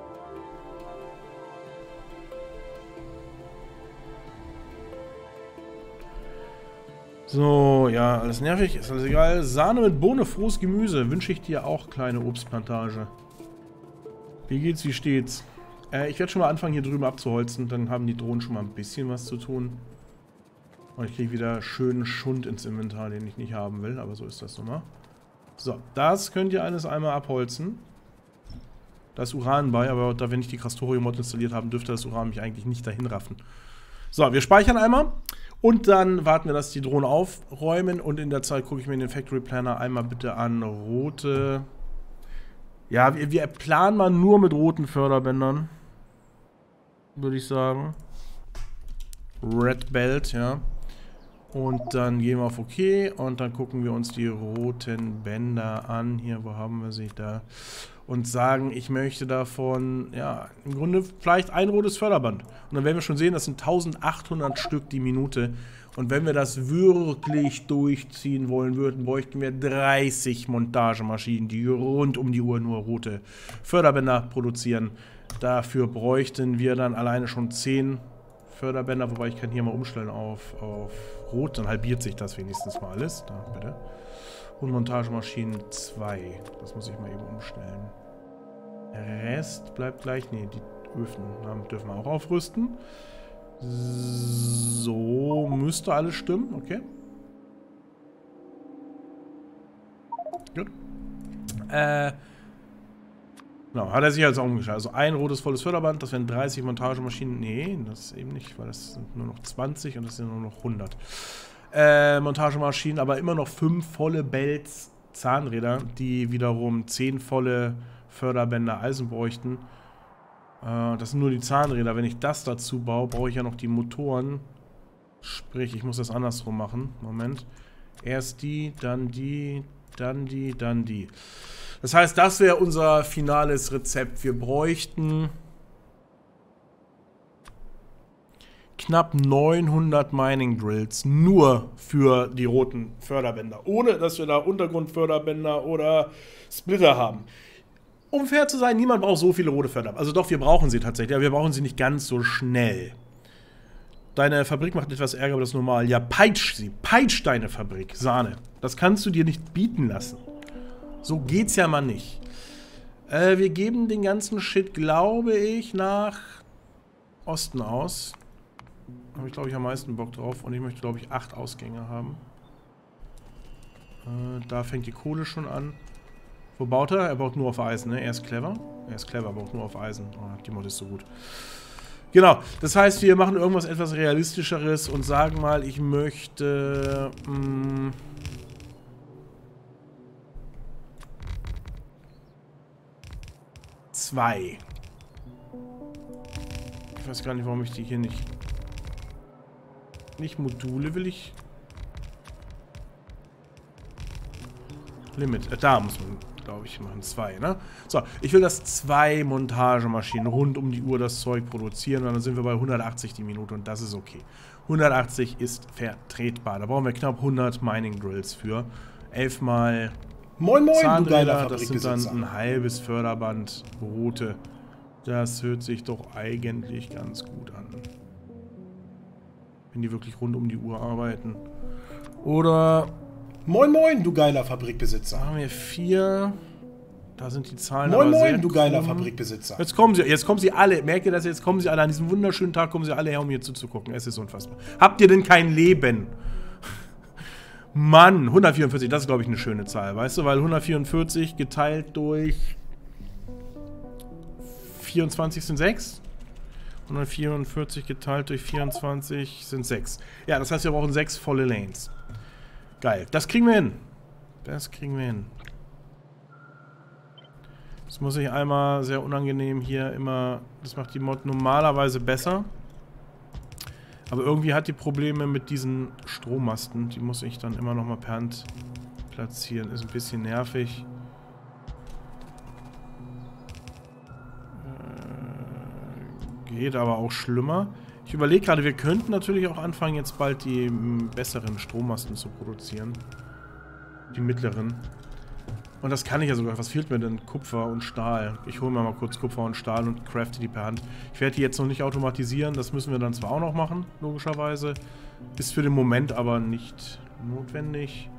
So, ja, alles nervig, ist alles egal. Sahne mit Bohne, frohes Gemüse. Wünsche ich dir auch, kleine Obstplantage. Wie geht's, wie steht's? Äh, ich werde schon mal anfangen, hier drüben abzuholzen. Dann haben die Drohnen schon mal ein bisschen was zu tun. Und ich kriege wieder schönen Schund ins Inventar, den ich nicht haben will. Aber so ist das nun mal. So, das könnt ihr alles einmal abholzen. Da ist Uran bei, aber da wir nicht die Crastorium-Mod installiert haben, dürfte das Uran mich eigentlich nicht dahin raffen. So, wir speichern einmal. Und dann warten wir, dass die Drohnen aufräumen. Und in der Zeit gucke ich mir den Factory Planner einmal bitte an. Rote. Ja, wir, wir planen mal nur mit roten Förderbändern. Würde ich sagen. Red Belt, ja. Und dann gehen wir auf OK. Und dann gucken wir uns die roten Bänder an. Hier, wo haben wir sie da? und sagen, ich möchte davon, ja, im Grunde vielleicht ein rotes Förderband. Und dann werden wir schon sehen, das sind eintausendachthundert Stück die Minute. Und wenn wir das wirklich durchziehen wollen würden, bräuchten wir dreißig Montagemaschinen, die rund um die Uhr nur rote Förderbänder produzieren. Dafür bräuchten wir dann alleine schon zehn Förderbänder, wobei ich kann hier mal umstellen auf, auf rot, dann halbiert sich das wenigstens mal alles. Da, bitte. Und Montagemaschinen zwei. Das muss ich mal eben umstellen. Der Rest bleibt gleich. Ne, die Öfen dürfen wir auch aufrüsten. So, müsste alles stimmen, okay. Gut. Äh, genau, hat er sich also umgestellt. Also ein rotes volles Förderband, das wären dreißig Montagemaschinen. Nee, das ist eben nicht, weil das sind nur noch zwanzig und das sind nur noch hundert. Äh, Montagemaschinen, aber immer noch fünf volle Belts Zahnräder, die wiederum zehn volle Förderbänder Eisen bräuchten. Das sind nur die Zahnräder. Wenn ich das dazu baue, brauche ich ja noch die Motoren. Sprich, ich muss das andersrum machen. Moment. Erst die, dann die, dann die, dann die. Das heißt, das wäre unser finales Rezept. Wir bräuchten knapp neunhundert Mining Drills nur für die roten Förderbänder. Ohne, dass wir da Untergrundförderbänder oder Splitter haben. Um fair zu sein, niemand braucht so viele rote Förderbänder. Also doch, wir brauchen sie tatsächlich, aber wir brauchen sie nicht ganz so schnell. Deine Fabrik macht etwas Ärger, aber das ist normal. Ja, peitsch sie. Peitsch deine Fabrik. Sahne. Das kannst du dir nicht bieten lassen. So geht's ja mal nicht. Äh, wir geben den ganzen Shit, glaube ich, nach Osten aus. Habe ich, glaube ich, am meisten Bock drauf. Und ich möchte, glaube ich, acht Ausgänge haben. Äh, da fängt die Kohle schon an. Wo baut er? Er baut nur auf Eisen, ne? Er ist clever. Er ist clever, baut nur auf Eisen. Oh, die Mod ist so gut. Genau, das heißt, wir machen irgendwas etwas Realistischeres und sagen mal, ich möchte... Mh, zwei. Ich weiß gar nicht, warum ich die hier nicht... Nicht Module will ich... Limit. Äh, da muss man... glaube ich, machen zwei, ne? So, ich will, dass zwei Montagemaschinen rund um die Uhr das Zeug produzieren und dann sind wir bei hundertachtzig die Minute und das ist okay. hundertachtzig ist vertretbar. Da brauchen wir knapp hundert Mining Drills für. elf mal Moin Moin, Zahnräder, du geiler das sind dann Fabrikbesitzer. ein halbes Förderband rote. Das hört sich doch eigentlich ganz gut an. Wenn die wirklich rund um die Uhr arbeiten. Oder... Moin Moin, du geiler Fabrikbesitzer. Da haben wir vier. Da sind die Zahlen Moin aber sehr Moin, du geiler krumm. Fabrikbesitzer. Jetzt kommen sie, jetzt kommen sie alle. Merkt ihr das? Jetzt kommen sie alle. An diesem wunderschönen Tag kommen sie alle her, um hier zuzugucken. Es ist unfassbar. Habt ihr denn kein Leben? Mann, hundertvierundvierzig, das ist, glaube ich, eine schöne Zahl, weißt du? Weil hundertvierundvierzig geteilt durch vierundzwanzig sind sechs. hundertvierundvierzig geteilt durch vierundzwanzig sind sechs. Ja, das heißt, wir brauchen sechs volle Lanes. Geil. Das kriegen wir hin. Das kriegen wir hin. Das muss ich einmal sehr unangenehm hier immer... Das macht die Mod normalerweise besser. Aber irgendwie hat die Probleme mit diesen Strommasten. Die muss ich dann immer noch mal per Hand platzieren. Ist ein bisschen nervig. Äh, geht aber auch schlimmer. Ich überlege gerade, wir könnten natürlich auch anfangen, jetzt bald die m, besseren Strommasten zu produzieren. Die mittleren. Und das kann ich ja sogar. Was fehlt mir denn? Kupfer und Stahl. Ich hole mir mal kurz Kupfer und Stahl und crafte die per Hand. Ich werde die jetzt noch nicht automatisieren. Das müssen wir dann zwar auch noch machen, logischerweise. Ist für den Moment aber nicht notwendig.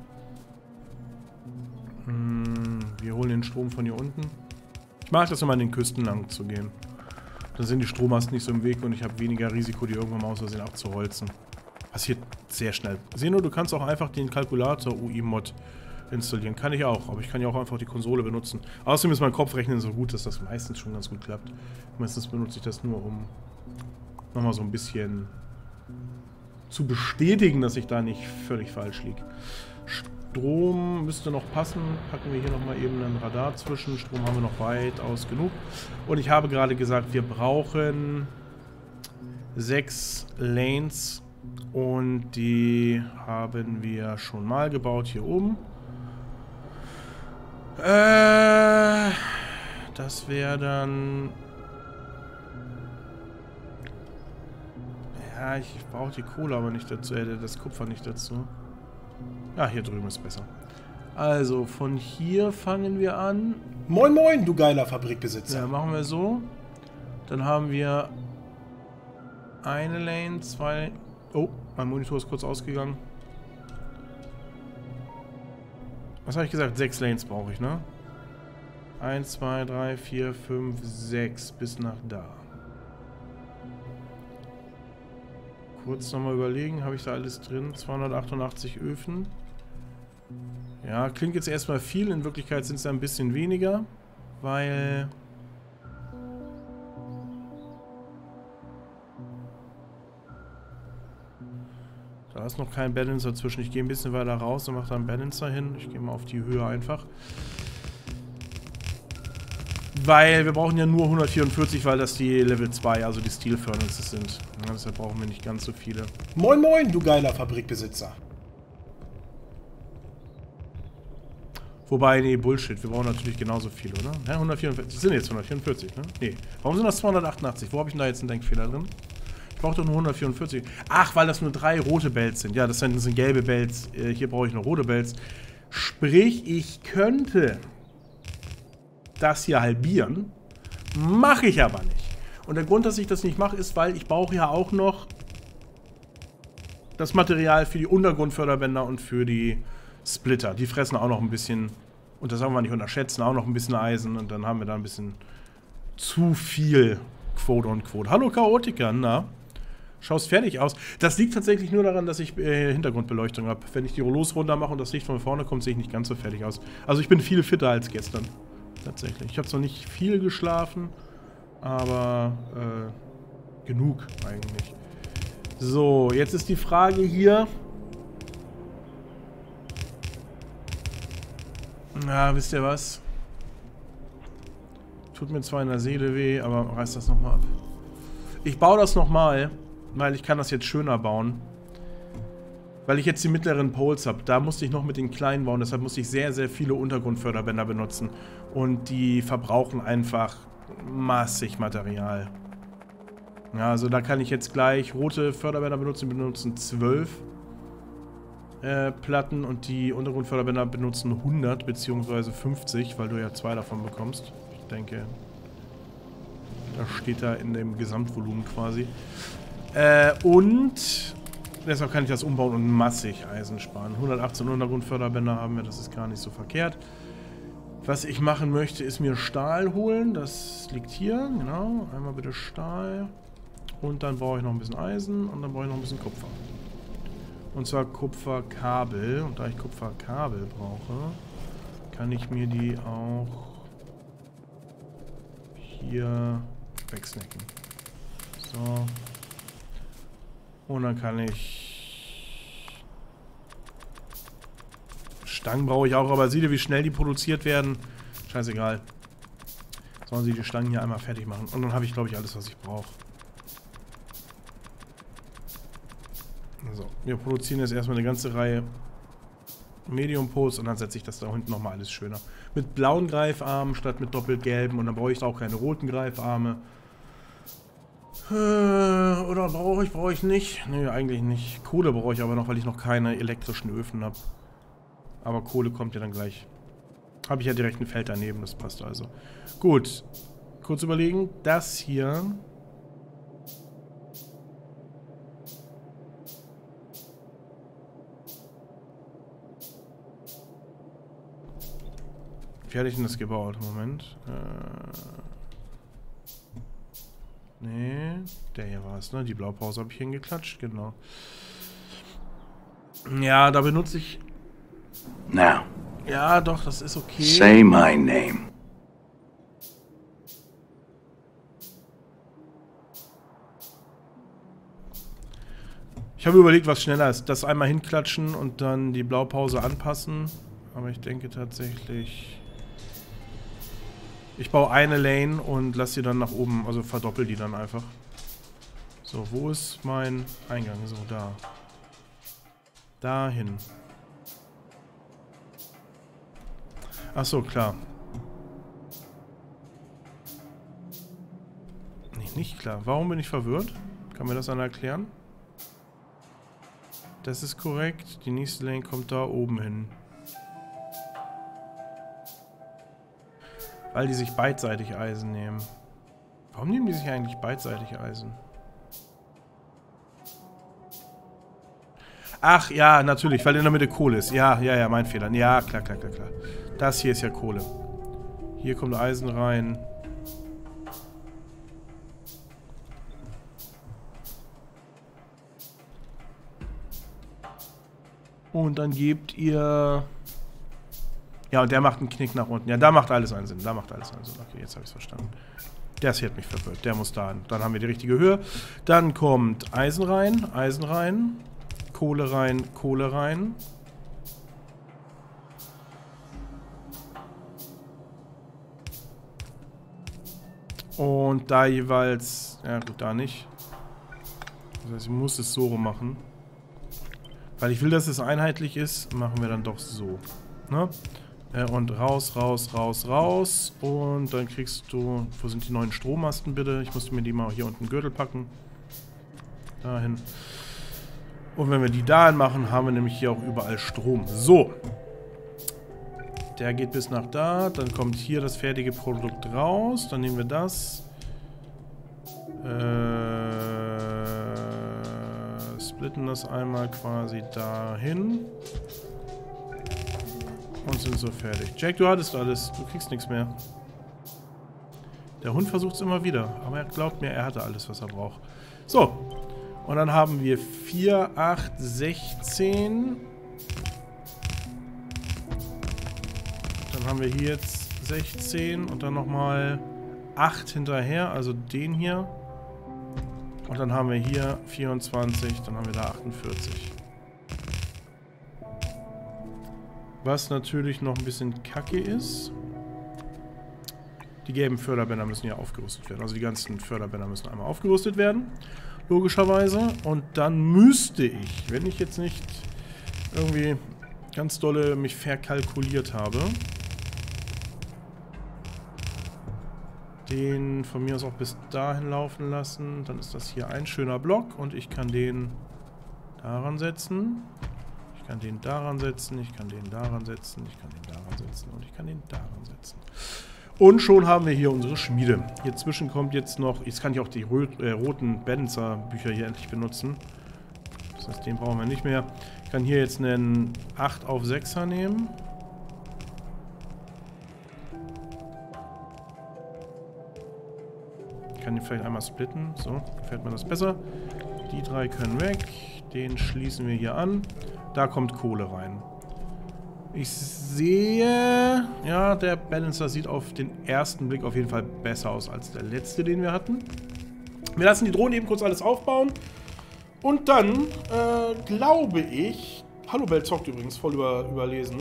Hm, wir holen den Strom von hier unten. Ich mag das immer, an den Küsten lang zu gehen. Dann sind die Strommasten nicht so im Weg und ich habe weniger Risiko, die irgendwann mal aus Versehen abzuholzen. Passiert sehr schnell. Seno, du kannst auch einfach den Kalkulator U I-Mod installieren. Kann ich auch, aber ich kann ja auch einfach die Konsole benutzen. Außerdem ist mein Kopfrechnen so gut, dass das meistens schon ganz gut klappt. Meistens benutze ich das nur, um nochmal so ein bisschen zu bestätigen, dass ich da nicht völlig falsch liege. Strom müsste noch passen. Packen wir hier nochmal eben ein Radar zwischen. Strom haben wir noch weitaus genug. Und ich habe gerade gesagt, wir brauchen sechs Lanes. Und die haben wir schon mal gebaut hier oben. Äh, das wäre dann... Ja, ich brauche die Kohle aber nicht dazu, äh, das Kupfer nicht dazu. Ja, hier drüben ist besser. Also, von hier fangen wir an. Moin moin, du geiler Fabrikbesitzer. Ja, machen wir so. Dann haben wir eine Lane, zwei... Oh, mein Monitor ist kurz ausgegangen. Was habe ich gesagt? Sechs Lanes brauche ich, ne? Eins, zwei, drei, vier, fünf, sechs bis nach da. Kurz nochmal überlegen, habe ich da alles drin? zweihundertachtundachtzig Öfen. Ja, klingt jetzt erstmal viel, in Wirklichkeit sind es ein bisschen weniger, weil... Da ist noch kein Balancer zwischen. Ich gehe ein bisschen weiter raus und mache da einen Balancer hin. Ich gehe mal auf die Höhe einfach. Weil wir brauchen ja nur hundertvierundvierzig, weil das die Level zwei, also die Steel Furnaces sind. Ja, deshalb brauchen wir nicht ganz so viele. Moin moin, du geiler Fabrikbesitzer. Wobei, nee, Bullshit. Wir brauchen natürlich genauso viel, oder? Ja, hundertvierundvierzig. Das sind jetzt hundertvierundvierzig, ne? Nee. Warum sind das zweihundertachtundachtzig? Wo habe ich denn da jetzt einen Denkfehler drin? Ich brauche doch nur hundertvierundvierzig. Ach, weil das nur drei rote Belts sind. Ja, das sind, das sind gelbe Belts. Äh, hier brauche ich noch rote Belts. Sprich, ich könnte das hier halbieren. Mache ich aber nicht. Und der Grund, dass ich das nicht mache, ist, weil ich brauche ja auch noch das Material für die Untergrundförderbänder und für die Splitter. Die fressen auch noch ein bisschen, und das haben wir nicht unterschätzen, auch noch ein bisschen Eisen. Und dann haben wir da ein bisschen zu viel Quote und Quote. Hallo Chaotiker, na? Schaust fertig aus. Das liegt tatsächlich nur daran, dass ich äh, Hintergrundbeleuchtung habe. Wenn ich die Rollos runter mache und das Licht von vorne kommt, sehe ich nicht ganz so fertig aus. Also ich bin viel fitter als gestern. Tatsächlich. Ich habe zwar nicht viel geschlafen, aber äh, genug eigentlich. So, jetzt ist die Frage hier. Na, wisst ihr was? Tut mir zwar in der Seele weh, aber reiß das nochmal ab. Ich baue das nochmal, weil ich kann das jetzt schöner bauen. Weil ich jetzt die mittleren Poles habe. Da musste ich noch mit den kleinen bauen, deshalb musste ich sehr, sehr viele Untergrundförderbänder benutzen. Und die verbrauchen einfach massig Material. Ja, also da kann ich jetzt gleich rote Förderbänder benutzen. Die benutzen zwölf äh, Platten und die Untergrundförderbänder benutzen hundert bzw. fünfzig, weil du ja zwei davon bekommst. Ich denke, das steht da in dem Gesamtvolumen quasi. Äh, und deshalb kann ich das umbauen und massig Eisen sparen. hundertachtzehn Untergrundförderbänder haben wir, das ist gar nicht so verkehrt. Was ich machen möchte, ist mir Stahl holen. Das liegt hier, genau. Einmal bitte Stahl. Und dann brauche ich noch ein bisschen Eisen und dann brauche ich noch ein bisschen Kupfer. Und zwar Kupferkabel. Und da ich Kupferkabel brauche, kann ich mir die auch hier wegsnacken. So. Und dann kann ich... Stangen brauche ich auch, aber seht ihr, wie schnell die produziert werden? Scheißegal. Sollen sie die Stangen hier einmal fertig machen. Und dann habe ich, glaube ich, alles, was ich brauche. So, wir produzieren jetzt erstmal eine ganze Reihe Medium Poles und dann setze ich das da hinten nochmal alles schöner. Mit blauen Greifarmen statt mit doppelt gelben und dann brauche ich auch keine roten Greifarme. Äh, oder brauche ich, brauche ich nicht? Nee, eigentlich nicht. Kohle brauche ich aber noch, weil ich noch keine elektrischen Öfen habe. Aber Kohle kommt ja dann gleich. Habe ich ja direkt ein Feld daneben, das passt also. Gut, kurz überlegen. Das hier... Wie hatte ich denn das gebaut? Moment. Äh... Nee, der hier war es, ne? Die Blaupause habe ich hingeklatscht, genau. Ja, da benutze ich... Now. Ja, doch, das ist okay. Say my name. Ich habe überlegt, was schneller ist. Das einmal hinklatschen und dann die Blaupause anpassen. Aber ich denke tatsächlich... Ich baue eine Lane und lasse sie dann nach oben, also verdoppel die dann einfach. So, wo ist mein Eingang? So, da. Dahin. Ach so, klar. nicht klar. Warum bin ich verwirrt? Kann mir das einer erklären? Das ist korrekt. Die nächste Lane kommt da oben hin. Weil die sich beidseitig Eisen nehmen. Warum nehmen die sich eigentlich beidseitig Eisen? Ach, ja, natürlich, weil in der Mitte Kohle ist. Ja, ja, ja, mein Fehler. Ja, klar, klar, klar, klar. Das hier ist ja Kohle. Hier kommt Eisen rein. Und dann gebt ihr... Ja, und der macht einen Knick nach unten. Ja, da macht alles einen Sinn. Da macht alles einen Sinn. Okay, jetzt habe ich es verstanden. Der hier hat mich verwirrt. Der muss da hin. Dann haben wir die richtige Höhe. Dann kommt Eisen rein, Eisen rein, Kohle rein, Kohle rein. Und da jeweils... Ja gut, da nicht. Das heißt, ich muss es so rum machen. Weil ich will, dass es einheitlich ist, machen wir dann doch so. Ne? Und raus, raus, raus, raus. Und dann kriegst du... Wo sind die neuen Strommasten bitte? Ich musste mir die mal hier unten Gürtel packen. Dahin. Und wenn wir die dahin machen, haben wir nämlich hier auch überall Strom. So. Der geht bis nach da. Dann kommt hier das fertige Produkt raus. Dann nehmen wir das. Äh... Splitten das einmal quasi dahin. Und sind so fertig. Jack, du hattest alles. Du kriegst nichts mehr. Der Hund versucht es immer wieder. Aber er glaubt mir, er hatte alles, was er braucht. So. Und dann haben wir vier, acht, sechzehn. Dann haben wir hier jetzt sechzehn. Und dann nochmal acht hinterher. Also den hier. Und dann haben wir hier vierundzwanzig. Dann haben wir da achtundvierzig. Was natürlich noch ein bisschen kacke ist. Die gelben Förderbänder müssen ja aufgerüstet werden. Also die ganzen Förderbänder müssen einmal aufgerüstet werden. Logischerweise. Und dann müsste ich, wenn ich jetzt nicht irgendwie ganz dolle mich verkalkuliert habe, den von mir aus auch bis dahin laufen lassen. Dann ist das hier ein schöner Block und ich kann den daran setzen. Ich kann den daran setzen, ich kann den daran setzen, ich kann den daran setzen und ich kann den daran setzen. Und schon haben wir hier unsere Schmiede. Hier zwischen kommt jetzt noch, jetzt kann ich auch die rö äh, roten Benzer Bücher hier endlich benutzen. Das heißt, den brauchen wir nicht mehr. Ich kann hier jetzt einen acht auf sechser nehmen. Ich kann den vielleicht einmal splitten. So, gefällt mir das besser. Die drei können weg. Den schließen wir hier an. Da kommt Kohle rein. Ich sehe... Ja, der Balancer sieht auf den ersten Blick auf jeden Fall besser aus als der letzte, den wir hatten. Wir lassen die Drohne eben kurz alles aufbauen. Und dann, äh, glaube ich... Hallo Bell zockt übrigens, voll über, überlesen.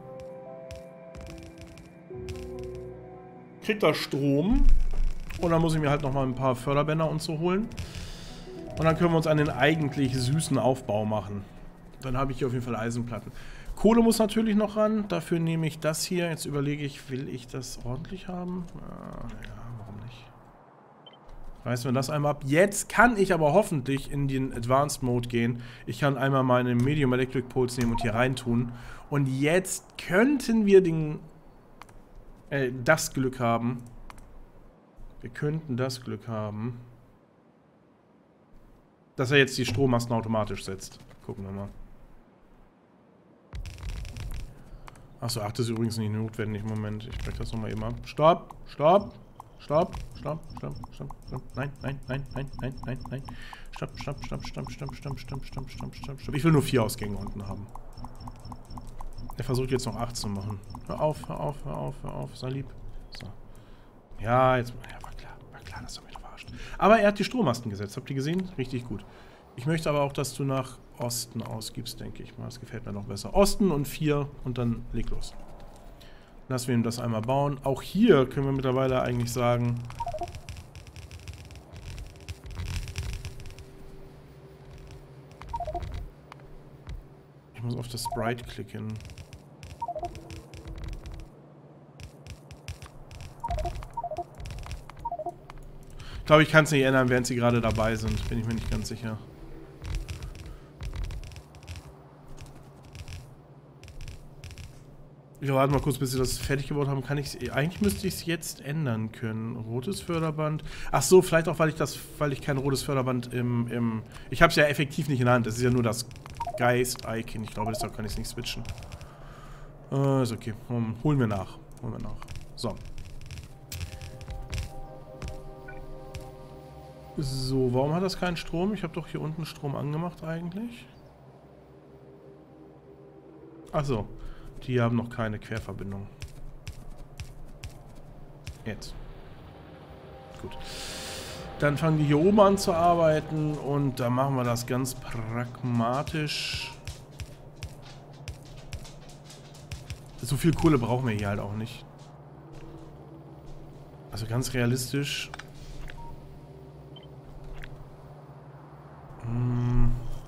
Kriegt da Strom. Und dann muss ich mir halt nochmal ein paar Förderbänder und so holen. Und dann können wir uns einen eigentlich süßen Aufbau machen. Dann habe ich hier auf jeden Fall Eisenplatten. Kohle muss natürlich noch ran. Dafür nehme ich das hier. Jetzt überlege ich, will ich das ordentlich haben? Ah, ja, warum nicht? Reißen wir das einmal ab. Jetzt kann ich aber hoffentlich in den Advanced Mode gehen. Ich kann einmal meine Medium Electric Poles nehmen und hier reintun. Und jetzt könnten wir den, äh, das Glück haben. Wir könnten das Glück haben, dass er jetzt die Strommasten automatisch setzt. Gucken wir mal. Achso, ach, das ist übrigens nicht notwendig. Moment, ich breche das nochmal eben ab. Stopp, stopp, stopp, stopp, stopp, stopp, stopp. Nein, nein, nein, nein, nein, nein, nein. Stopp, stopp, stopp, stopp, stopp, stopp, stopp, stopp, stopp, stopp, stopp. Ich will nur vier Ausgänge unten haben. Er versucht jetzt noch acht zu machen. Hör auf, hör auf, hör auf, hör auf, sei lieb. So. Ja, jetzt. Ja, war klar, war klar, dass er mich verarscht. Aber er hat die Strommasten gesetzt. Habt ihr gesehen? Richtig gut. Ich möchte aber auch, dass du nach Osten ausgibst, denke ich mal. Das gefällt mir noch besser. Osten und vier und dann leg los. Lassen wir ihm das einmal bauen. Auch hier können wir mittlerweile eigentlich sagen... Ich muss auf das Sprite klicken. Ich glaube, ich kann es nicht ändern, während sie gerade dabei sind. Bin ich mir nicht ganz sicher. Ich warte mal kurz, bis sie das fertig gebaut haben. Kann ich eigentlich müsste ich es jetzt ändern können. Rotes Förderband. Ach so, vielleicht auch, weil ich das, weil ich kein rotes Förderband im, im ich habe es ja effektiv nicht in der Hand. Das ist ja nur das Geist-Icon. Ich glaube, deshalb kann ich es nicht switchen. Äh, ist okay. Um, holen wir nach. Holen wir nach. So. So, warum hat das keinen Strom? Ich habe doch hier unten Strom angemacht eigentlich. Ach so. Die haben noch keine Querverbindung. Jetzt. Gut. Dann fangen die hier oben an zu arbeiten und da machen wir das ganz pragmatisch. So viel Kohle brauchen wir hier halt auch nicht. Also ganz realistisch. Hm.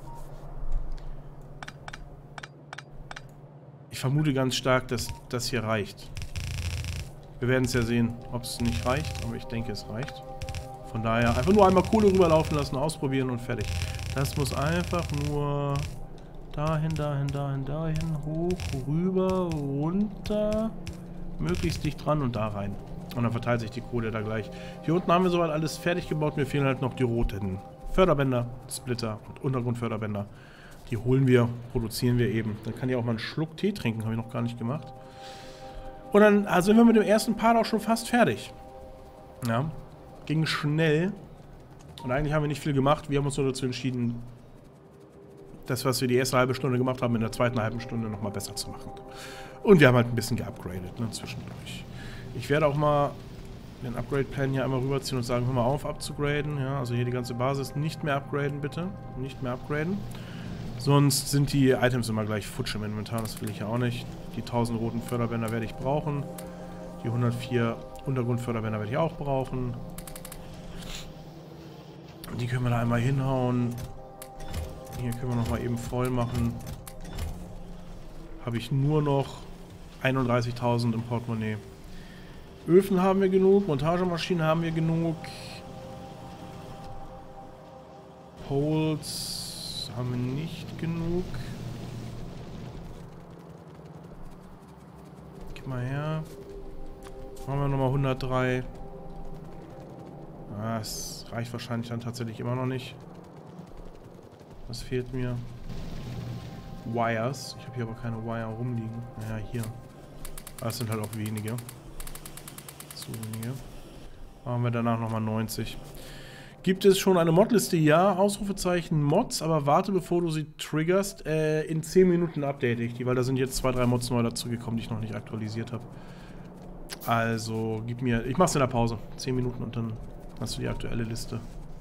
Ich vermute ganz stark, dass das hier reicht. Wir werden es ja sehen, ob es nicht reicht, aber ich denke, es reicht. Von daher einfach nur einmal Kohle rüberlaufen lassen, ausprobieren und fertig. Das muss einfach nur dahin, dahin, dahin, dahin, hoch, rüber, runter, möglichst dicht dran und da rein. Und dann verteilt sich die Kohle da gleich. Hier unten haben wir soweit alles fertig gebaut. Mir fehlen halt noch die roten Förderbänder, Splitter und Untergrundförderbänder. Die holen wir, produzieren wir eben. Dann kann ich auch mal einen Schluck Tee trinken, habe ich noch gar nicht gemacht. Und dann also sind wir mit dem ersten Part auch schon fast fertig. Ja, ging schnell. Und eigentlich haben wir nicht viel gemacht. Wir haben uns nur dazu entschieden, das, was wir die erste halbe Stunde gemacht haben, in der zweiten halben Stunde nochmal besser zu machen. Und wir haben halt ein bisschen geupgradet, ne, zwischendurch. Ich werde auch mal den Upgrade-Plan hier einmal rüberziehen und sagen, hör mal auf, abzugraden. Ja, also hier die ganze Basis nicht mehr upgraden, bitte. Nicht mehr upgraden. Sonst sind die Items immer gleich futsch im Inventar, das will ich ja auch nicht. Die tausend roten Förderbänder werde ich brauchen. Die hundertvier Untergrundförderbänder werde ich auch brauchen. Die können wir da einmal hinhauen. Hier können wir nochmal eben voll machen. Habe ich nur noch einunddreißigtausend im Portemonnaie. Öfen haben wir genug, Montagemaschinen haben wir genug. Poles haben wir nicht genug. Gib mal her. Machen wir nochmal hundertdrei. Ah, das reicht wahrscheinlich dann tatsächlich immer noch nicht. Was fehlt mir? Wires. Ich habe hier aber keine Wire rumliegen. Naja, hier. Das sind halt auch wenige. Zu wenige. Machen wir danach nochmal neunzig. Gibt es schon eine Modliste? Ja, Ausrufezeichen Mods, aber warte, bevor du sie triggerst. Äh, in zehn Minuten update ich die, weil da sind jetzt zwei, drei Mods neu dazugekommen, die ich noch nicht aktualisiert habe. Also, gib mir... Ich mach's in der Pause. zehn Minuten und dann hast du die aktuelle Liste.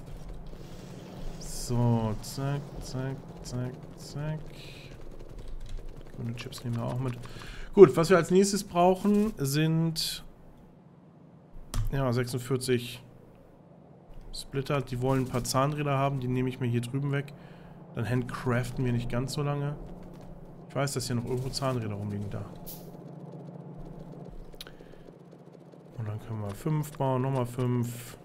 So, zack, zack, zack, zack. Grüne Chips nehmen wir auch mit. Gut, was wir als nächstes brauchen, sind... Ja, sechsundvierzig... Splitter, die wollen ein paar Zahnräder haben, die nehme ich mir hier drüben weg. Dann handcraften wir nicht ganz so lange. Ich weiß, dass hier noch irgendwo Zahnräder rumliegen, da. Und dann können wir fünf bauen, nochmal fünf.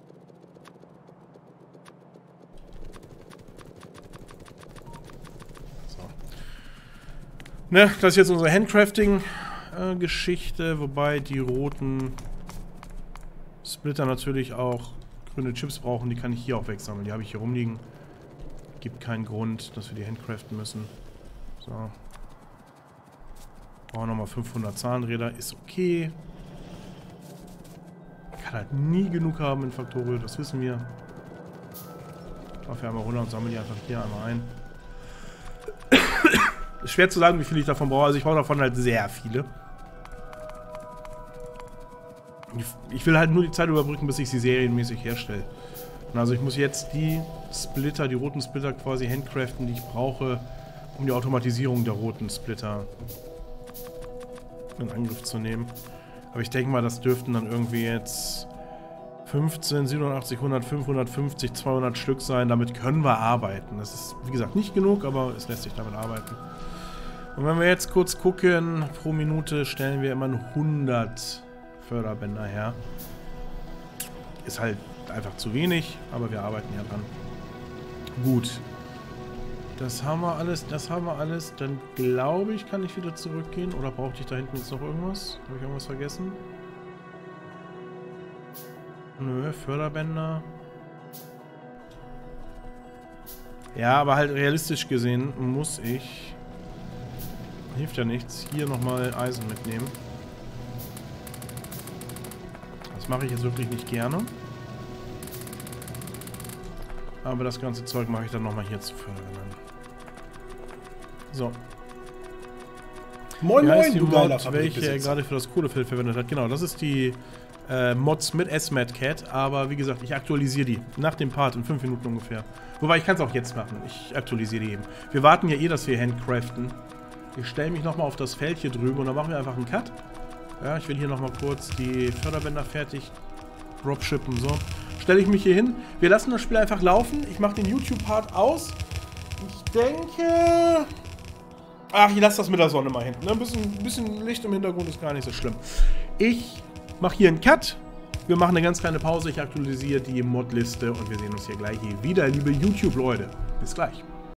So. Ne, das ist jetzt unsere Handcrafting-Geschichte, wobei die roten Splitter natürlich auch grüne Chips brauchen, die kann ich hier auch wegsammeln. Die habe ich hier rumliegen. Gibt keinen Grund, dass wir die handcraften müssen. So. Brauchen nochmal fünfhundert Zahnräder. Ist okay. Man kann halt nie genug haben in Factorio, das wissen wir. Ich laufe hier einmal runter und sammle die einfach hier einmal ein. Ist schwer zu sagen, wie viel ich davon brauche. Also ich brauche davon halt sehr viele. Ich will halt nur die Zeit überbrücken, bis ich sie serienmäßig herstelle. Und also ich muss jetzt die Splitter, die roten Splitter quasi handcraften, die ich brauche, um die Automatisierung der roten Splitter in Angriff zu nehmen. Aber ich denke mal, das dürften dann irgendwie jetzt fünfzehn, siebenundachtzig, hundert, fünfhundertfünfzig, zweihundert Stück sein. Damit können wir arbeiten. Das ist, wie gesagt, nicht genug, aber es lässt sich damit arbeiten. Und wenn wir jetzt kurz gucken, pro Minute stellen wir immer hundert Förderbänder her. Ist halt einfach zu wenig, aber wir arbeiten ja dran. Gut. Das haben wir alles, das haben wir alles. Dann glaube ich, kann ich wieder zurückgehen. Oder brauchte ich da hinten jetzt noch irgendwas? Habe ich irgendwas vergessen? Nö, Förderbänder. Ja, aber halt realistisch gesehen muss ich... Hilft ja nichts. Hier nochmal Eisen mitnehmen. Das mache ich jetzt wirklich nicht gerne. Aber das ganze Zeug mache ich dann nochmal hier zu Förderbändern. So. Moin, Wie heißt moin, die du geiler Mod, welche er Fabrikbesitzer. gerade für das Kohlefeld verwendet hat? Genau, das ist die äh, Mods mit S M A D Cat. Aber wie gesagt, ich aktualisiere die nach dem Part in fünf Minuten ungefähr. Wobei, ich kann es auch jetzt machen. Ich aktualisiere die eben. Wir warten ja eh, dass wir handcraften. Ich stelle mich nochmal auf das Feld hier drüben und dann machen wir einfach einen Cut. Ja, ich will hier nochmal kurz die Förderbänder fertig dropshippen. So. Stelle ich mich hier hin. Wir lassen das Spiel einfach laufen. Ich mache den YouTube-Part aus. Ich denke... Ach, ich lasse das mit der Sonne mal hinten. Ne? Ein bisschen, ein bisschen Licht im Hintergrund ist gar nicht so schlimm. Ich mache hier einen Cut. Wir machen eine ganz kleine Pause. Ich aktualisiere die Modliste und wir sehen uns hier gleich hier wieder, liebe YouTube-Leute. Bis gleich.